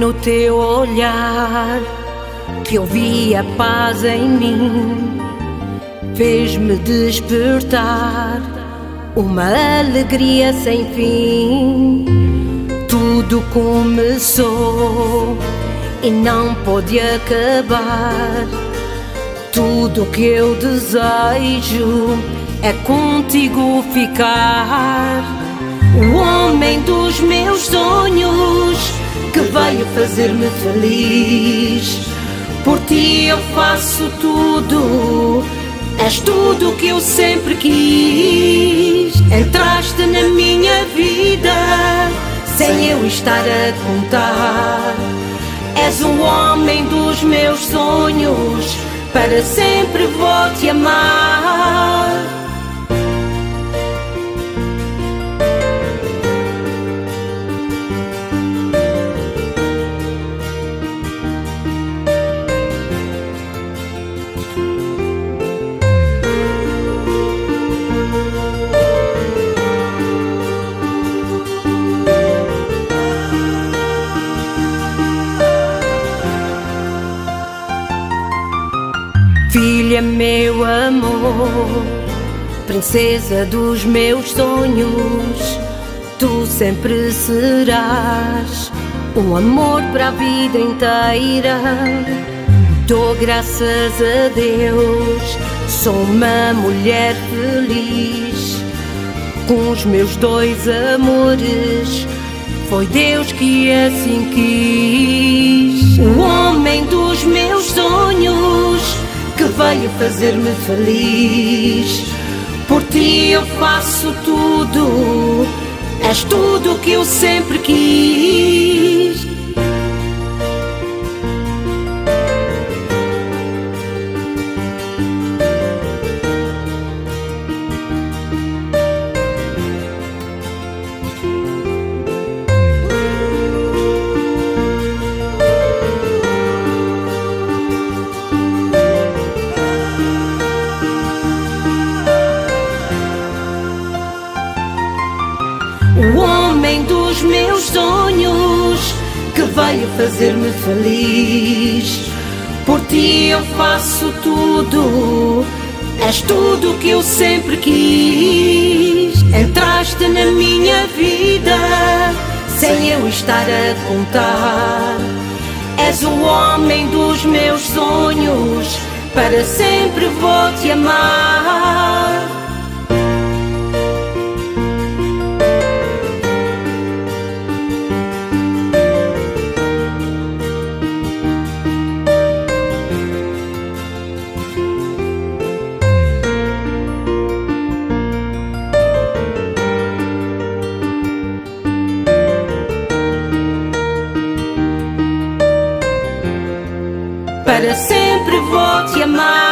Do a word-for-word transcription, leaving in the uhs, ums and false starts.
no teu olhar que eu vi a paz em mim, fez-me despertar uma alegria sem fim. Tudo começou e não pode acabar. Tudo que eu desejo é contigo ficar. O homem dos meus sonhos que veio fazer-me feliz. Por ti eu faço tudo, és tudo que eu sempre quis. Entraste na minha vida sem eu estar a contar. És o homem dos meus sonhos, para sempre vou te amar. Filha, meu amor, princesa dos meus sonhos, tu sempre serás um amor para a vida inteira. Dou graças a Deus, sou uma mulher feliz. Com os meus dois amores, foi Deus que assim quis. O homem dos meus sonhos que veio fazer-me feliz. Por ti eu faço tudo, és tudo que eu sempre quis. O homem dos meus sonhos que veio fazer-me feliz. Por ti eu faço tudo, és tudo que eu sempre quis. Entraste na minha vida sem eu estar a contar. És o homem dos meus sonhos, para sempre vou te amar. Para sempre vou te amar.